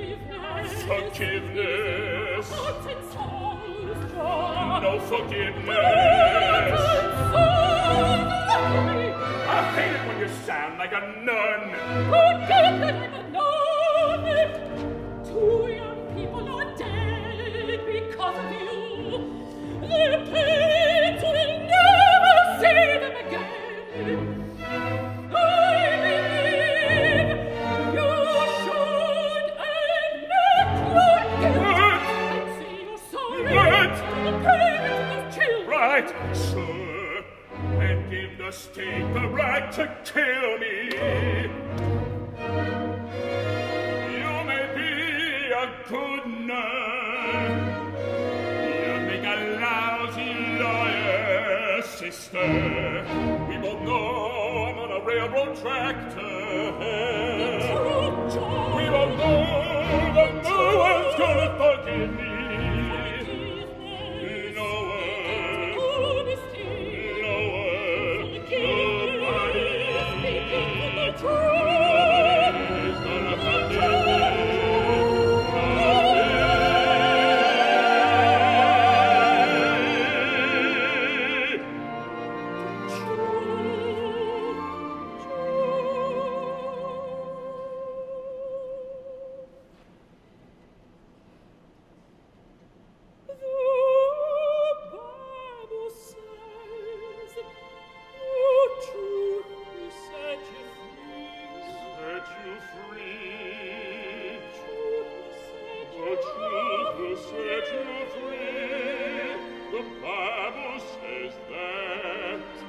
Forgiveness. Hearts and souls. No forgiveness. I hate it when you sound like a nun. Forget that I'm a nun. 2 young people are dead because of you. Their parents will never see them again. I believe you should admit your guilt and say you're sorry to the parents of children. Right, sir, and give the state the right to kill me. You may be a good nun. You make a lousy lawyer, sister. We both know I'm on a railroad tractor. We both know that no one's gonna forgive me. No one. No one. Nobody is gonna forgive me. Set you free. The truth will set you free. The Bible says that.